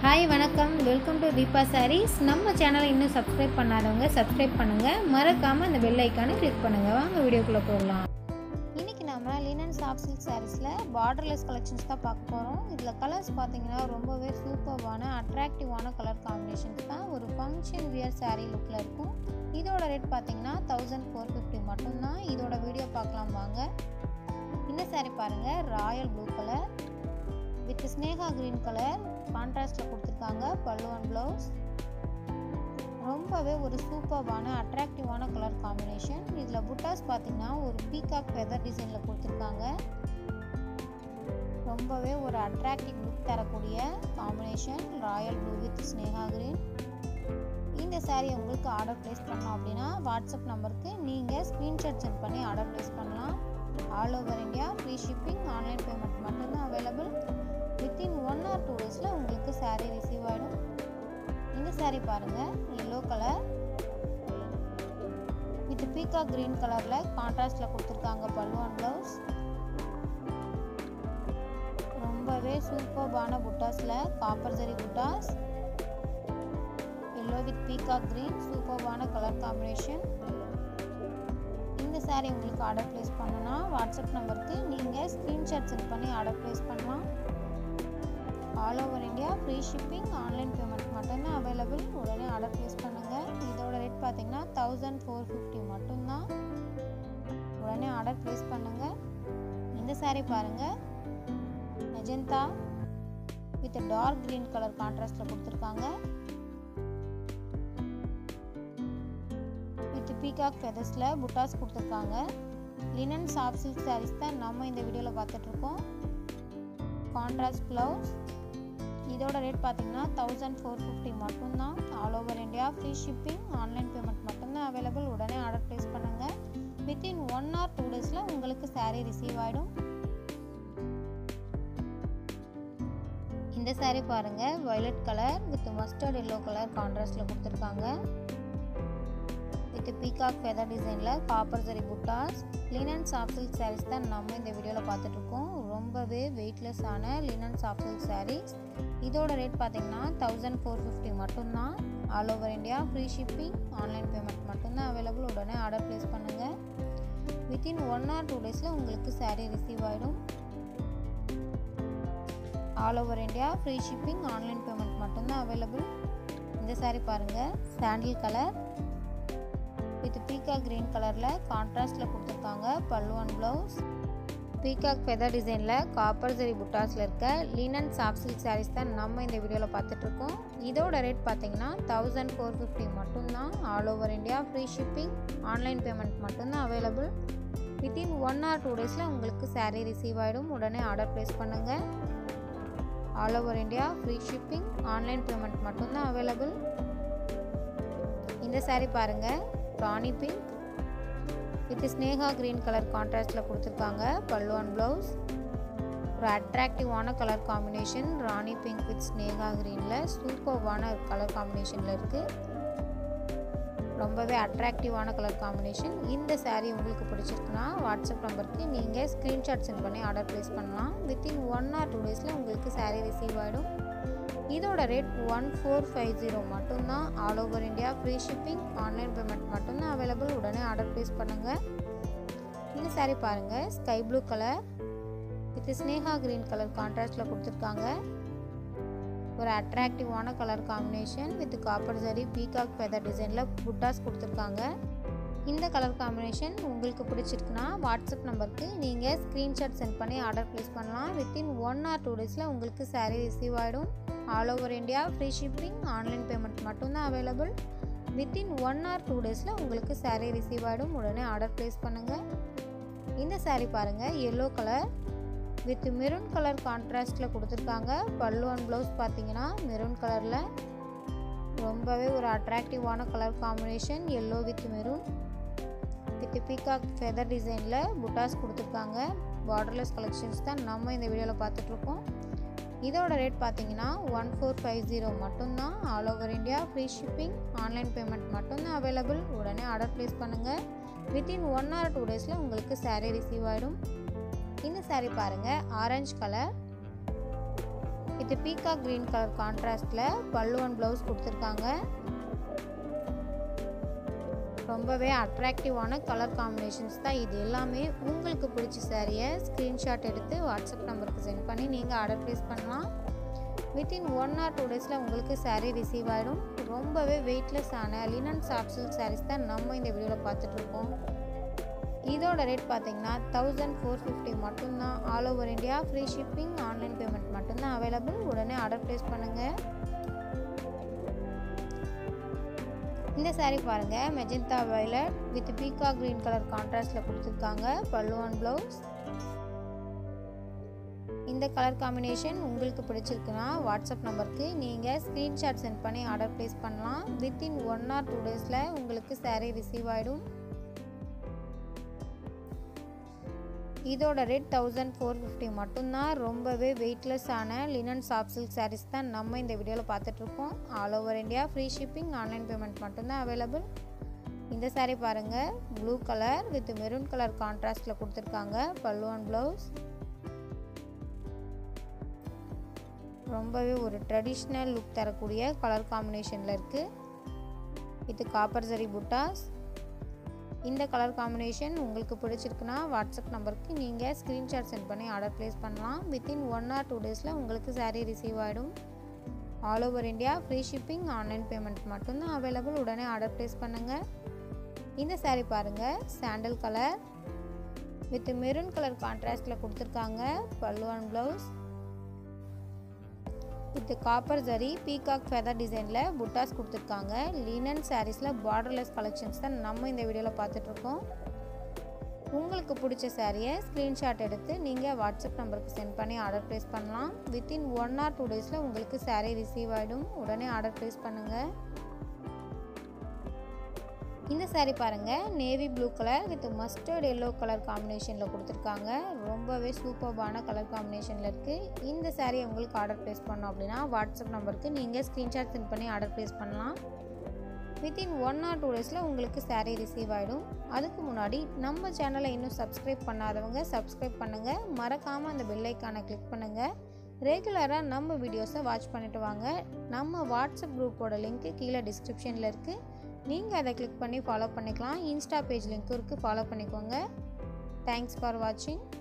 Hi வணக்கம், welcome to Deepa saris. நம்ம சேனலை இன்னும் சப்ஸ்கிரைப் பண்ணாதவங்க சப்ஸ்கிரைப் பண்ணுங்கள். மறக்காமல் அந்த பெல் ஐக்கானை கிளிக் பண்ணுங்கள். வாங்க வீடியோக்குள்ளே போகலாம். இன்றைக்கி நம்ம லினன் சாஃப்ட் சில்க் சாரீஸில் பார்டர்லெஸ் கலெக்ஷன்ஸ் தான் பார்க்க போகிறோம். இதில் கலர்ஸ் பார்த்தீங்கன்னா ரொம்பவே சூப்பர்வான அட்ராக்டிவான கலர் காம்பினேஷன்ஸ் தான். ஒரு ஃபங்க்ஷன் வியர் சாரீ லுக்கில் இருக்கும். இதோட ரேட் பார்த்தீங்கன்னா 1450 மட்டும்தான். இதோட வீடியோ பார்க்கலாம் வாங்க. இந்த சாரீ பாருங்கள், ராயல் ப்ளூ கலர் வித் ஸ்னேகா கிரீன் கலர் கான்ட்ராஸ்டில் கொடுத்துருக்காங்க. பல்லு அண்ட் ப்ளவுஸ் ரொம்பவே ஒரு சூப்பர்வான அட்ராக்டிவான கலர் காம்பினேஷன். இதில் புட்டாஸ் பார்த்தீங்கன்னா ஒரு பீகாக் ஃபெதர் டிசைனில் கொடுத்துருக்காங்க. ரொம்பவே ஒரு அட்ராக்டிவ் லுக் தரக்கூடிய காம்பினேஷன் ராயல் ப்ளூ வித் ஸ்னேகா கிரீன். இந்த சாரீ உங்களுக்கு ஆர்டர் ப்ளேஸ் பண்ணோம் அப்படின்னா வாட்ஸ்அப் நம்பருக்கு நீங்கள் ஸ்க்ரீன்ஷாட் சென்ட் பண்ணி ஆர்டர் ப்ளேஸ் பண்ணலாம். All over India free shipping, online payment மட்டும்தான் அவைலபிள். வித்தின் 1 or 2 days உங்களுக்கு சாரீ ரிசீவ் ஆகிடும். இந்த சாரீ பாருங்கள், yellow colour with peacock green கலரில் கான்ட்ராஸ்டில் கொடுத்துருக்காங்க. பல்லு அண்ட் ப்ளவுஸ் ரொம்பவே சூப்பர்பான புட்டாஸில் copper zari buttas, yellow with peacock green, சூப்பர்பான கலர் காம்பினேஷன். இந்த சாரீ உங்களுக்கு ஆர்டர் ப்ளேஸ் பண்ணணும்னா வாட்ஸ்அப் நம்பருக்கு நீங்கள் ஸ்க்ரீன்ஷாட் சென்ட் பண்ணி ஆர்டர் ப்ளேஸ் பண்ணலாம். All over India free shipping, online payment மட்டும்தான் அவைலபிள். உடனே ஆர்டர் ப்ளேஸ் பண்ணுங்கள். இதோட ரேட் பார்த்தீங்கன்னா 1450 மட்டும்தான். உடனே ஆர்டர் ப்ளேஸ் பண்ணுங்கள். இந்த சாரீ பாருங்கள், magenta with dark green colour கான்ட்ராஸ்டில் கொடுத்துருக்காங்க. வித் பீகாக் ஃபெதர்ஸில் புட்டாஸ் கொடுத்துருக்காங்க. லினன் சாஃப்ட் சில்க் சாரீஸ் தான் நம்ம இந்த வீடியோவில் பார்த்துட்ருக்கோம். Contrast blouse. இதோட ரேட் பார்த்தீங்கன்னா 1450 மட்டும்தான். All over India free shipping, online payment மட்டும்தான் அவைலபிள். உடனே ஆர்டர் ப்ளேஸ் பண்ணுங்கள். வித்தின் 1 or 2 days உங்களுக்கு சாரீ ரிசீவ் ஆகிடும். இந்த சாரீ பாருங்கள், violet colour with mustard yellow colour கான்ட்ராஸ்டில் கொடுத்துருக்காங்க. வித் பீகாக் ஃபெதர் டிசைனில் copper zari buttas. Linen soft silk saris தான் நம்ம இந்த வீடியோவில் பார்த்துட்ருக்கோம். ரொம்பவே வெயிட்லெஸ்ஸான லினன் சாஃப்ட் சில்க் சாரீஸ். இதோட ரேட் பார்த்தீங்கன்னா 1450 மட்டும்தான். All over India free shipping, online payment மட்டும்தான் அவைலபிள். உடனே ஆர்டர் ப்ளேஸ் பண்ணுங்கள். வித்தின் 1 or 2 days உங்களுக்கு சாரீ ரிசீவ் ஆகிடும். All over India free shipping, online payment மட்டும்தான் அவைலபிள். இந்த சாரீ பாருங்கள், sandal colour with peacock green கலரில் கான்ட்ராஸ்டில் கொடுத்துருக்காங்க. Pallu and blouse peacock feather டிசைனில் காப்பர் ஜரி புட்டாஸில் இருக்க லினன் சாஃப்ட் சில்க் சாரீஸ் தான் நம்ம இந்த வீடியோவில் பார்த்துட்ருக்கோம். இதோட ரேட் பார்த்தீங்கன்னா 1450 மட்டும்தான். All over India free shipping, online payment மட்டும்தான் அவைலபிள். வித்தின் 1 or 2 days உங்களுக்கு சாரீ ரிசீவ் ஆகிடும். உடனே ஆர்டர் ப்ளேஸ் பண்ணுங்கள். All over India free shipping, online payment மட்டும்தான் அவைலபிள். இந்த சாரீ பாருங்கள், ராணி பிங்க் வித் ஸ்னேகா கிரீன் கலர் கான்ட்ராஸ்டில் கொடுத்துருக்காங்க. பல்லு அண்ட் ப்ளவுஸ் ஒரு அட்ராக்டிவான colour combination. Rani pink with ஸ்னேகா கிரீனில் சூப்பர்வான கலர் காம்பினேஷனில் இருக்குது. ரொம்பவே அட்ராக்டிவான கலர் காம்பினேஷன். இந்த சாரீ உங்களுக்கு பிடிச்சிருக்குன்னா வாட்ஸ்அப் நம்பருக்கு நீங்கள் ஸ்க்ரீன்ஷாட் சென்ட் பண்ணி ஆர்டர் ப்ளேஸ் பண்ணலாம். வித்தின் 1 or 2 days உங்களுக்கு சாரீ ரிசீவ் ஆகிடும். இதோட ரேட் 1450 மட்டும்தான். All over India free shipping, online payment மட்டும்தான் அவைலபிள். உடனே ஆர்டர் ப்ளேஸ் பண்ணுங்கள். இந்த சாரீ பாருங்கள், ஸ்கை ப்ளூ கலர் வித் ஸ்னேகா கிரீன் கலர் கான்ட்ராஸ்டில் கொடுத்துருக்காங்க. ஒரு அட்ராக்டிவான colour combination with copper zari peacock feather டிசைனில் புட்டாஸ் கொடுத்துருக்காங்க. இந்த கலர் காம்பினேஷன் உங்களுக்கு பிடிச்சிருக்குன்னா வாட்ஸ்அப் நம்பருக்கு நீங்கள் ஸ்க்ரீன்ஷாட் சென்ட் பண்ணி ஆர்டர் ப்ளேஸ் பண்ணலாம். வித்தின் 1 or 2 days உங்களுக்கு சாரீ ரிசீவ் ஆகிடும். All over India free shipping, online payment மட்டும்தான் அவைலபிள். வித்தின் 1 or 2 days உங்களுக்கு சாரீ ரிசீவ் ஆகிடும். உடனே ஆர்டர் ப்ளேஸ் பண்ணுங்கள். இந்த சாரீ பாருங்கள், yellow colour with maroon colour கான்ட்ராஸ்டில் கொடுத்துருக்காங்க. பல்லு அண்ட் ப்ளவுஸ் பார்த்தீங்கன்னா மெரூன் கலரில் ரொம்பவே ஒரு அட்ராக்டிவான colour combination. Yellow with maroon with peacock feather டிசைனில் புட்டாஸ் கொடுத்துருக்காங்க. பார்டர்லெஸ் கலெக்ஷன்ஸ் தான் நம்ம இந்த வீடியோவில் பார்த்துட்ருக்கோம். இதோட ரேட் பார்த்தீங்கன்னா 1450 மட்டும்தான். All over India free shipping, online payment மட்டும்தான் அவைலபிள். உடனே ஆர்டர் ப்ளேஸ் பண்ணுங்கள். வித்தின் 1 or 2 days உங்களுக்கு சாரீ ரிசீவ் ஆகிடும். இந்த சாரீ பாருங்கள், ஆரஞ்சு கலர் இது பீகாக் கிரீன் கலர் கான்ட்ராஸ்டில் பல்லு அண்ட் ப்ளவுஸ் கொடுத்துருக்காங்க. ரொம்பவே அட்ராக்டிவான கலர் காம்பினேஷன்ஸ் தான் இது எல்லாமே. உங்களுக்கு பிடிச்ச சாரியை ஸ்க்ரீன்ஷாட் எடுத்து வாட்ஸ்அப் நம்பருக்கு சென்ட் பண்ணி நீங்கள் ஆர்டர் ப்ளேஸ் பண்ணலாம். வித்தின் 1 or 2 டேஸில் உங்களுக்கு சாரீ ரிசீவ் ஆகிடும். ரொம்பவே வெயிட்லெஸ்ஸான லினன் சாஃப்ட் சில்க் சாரீஸ் தான் நம்ம இந்த வீடியோவில் பார்த்துட்ருக்கோம். இதோட ரேட் பார்த்தீங்கன்னா 1450 மட்டும்தான். All over India free shipping, online payment மட்டும்தான் அவைலபிள். உடனே ஆர்டர் ப்ளேஸ் பண்ணுங்கள். இந்த சாரீ பாருங்கள், magenta violet with peacock green colour கான்ட்ராஸ்டில் கொடுத்துருக்காங்க. Pallu and blouse. இந்த கலர் காம்பினேஷன் உங்களுக்கு பிடிச்சிருக்குன்னா வாட்ஸ்அப் நம்பருக்கு நீங்கள் ஸ்க்ரீன்ஷாட் சென்ட் பண்ணி ஆர்டர் ப்ளேஸ் பண்ணலாம். வித்தின் 1 or 2 டேஸில் உங்களுக்கு சாரீ ரிசீவ் ஆகிடும். இதோட ரேட் 1450 மட்டும்தான். ரொம்பவே வெயிட்லெஸ்ஸான லினன் சாஃப்ட் சில்க் சாரீஸ் தான் நம்ம இந்த வீடியோவில் பார்த்துட்ருக்கோம். All over India free shipping, online payment மட்டும்தான் அவைலபிள். இந்த சாரீ பாருங்கள், blue colour with maroon colour கான்ட்ராஸ்டில் கொடுத்துருக்காங்க. Pallu and blouse. ரொம்பவே ஒரு ட்ரெடிஷ்னல் லுக் தரக்கூடிய கலர் காம்பினேஷனில் இருக்குது. இது காப்பர் ஜரி புட்டாஸ். இந்த கலர் காம்பினேஷன் உங்களுக்கு பிடிச்சிருக்குன்னா வாட்ஸ்அப் நம்பருக்கு நீங்கள் ஸ்க்ரீன்ஷாட் சென்ட் பண்ணி ஆர்டர் ப்ளேஸ் பண்ணலாம். வித்தின் 1 or 2 டேஸில் உங்களுக்கு சாரீ ரிசீவ் ஆகிடும். All over India free shipping, online payment மட்டும்தான் அவைலபிள். உடனே ஆர்டர் ப்ளேஸ் பண்ணுங்கள். இந்த சாரீ பாருங்கள், sandal colour with maroon colour கான்ட்ராஸ்டில் கொடுத்துருக்காங்க. Pallu and blouse. இது காப்பர் ஜரி பீகாக் ஃபெதர் டிசைனில் புட்டாஸ் கொடுத்துருக்காங்க. லினன் சாரீஸில் பார்டர்லெஸ் கலெக்ஷன்ஸ் தான் நம்ம இந்த வீடியோவில் பார்த்துட்ருக்கோம். உங்களுக்கு பிடிச்ச சாரியை ஸ்க்ரீன்ஷாட் எடுத்து நீங்கள் வாட்ஸ்அப் நம்பருக்கு சென்ட் பண்ணி ஆர்டர் ப்ளேஸ் பண்ணலாம். வித்தின் 1 or 2 டேஸில் உங்களுக்கு சாரீ ரிசீவ் ஆகிடும். உடனே ஆர்டர் ப்ளேஸ் பண்ணுங்கள். இந்த சாரீ பாருங்கள், navy blue colour with mustard yellow colour காம்பினேஷனில் கொடுத்துருக்காங்க. ரொம்பவே சூப்பர்பான கலர் காம்பினேஷனில் இருக்குது. இந்த சாரீ உங்களுக்கு ஆர்டர் ப்ளேஸ் பண்ணோம் அப்படின்னா வாட்ஸ்அப் நம்பருக்கு நீங்கள் ஸ்க்ரீன்ஷாட் சென்ட் பண்ணி ஆர்டர் ப்ளேஸ் பண்ணலாம். வித்தின் 1 or 2 டேஸில் உங்களுக்கு சாரீ ரிசீவ் ஆகிடும். அதுக்கு முன்னாடி நம்ம சேனலை இன்னும் சப்ஸ்கிரைப் பண்ணாதவங்க சப்ஸ்கிரைப் பண்ணுங்கள். மறக்காமல் அந்த பெல் ஐக்கானை கிளிக் பண்ணுங்கள். ரெகுலராக நம்ம வீடியோஸை வாட்ச் பண்ணிட்டு வாங்க. நம்ம வாட்ஸ்அப் குரூப்போட லிங்க்கு கீழே டிஸ்கிரிப்ஷனில் இருக்குது. நீங்கள் அதை கிளிக் பண்ணி ஃபாலோ பண்ணிக்கலாம். இன்ஸ்டா பேஜ் லிங்க்கும் இருக்குது, ஃபாலோ பண்ணிக்கோங்க. தேங்க்ஸ் ஃபார் வாட்சிங்.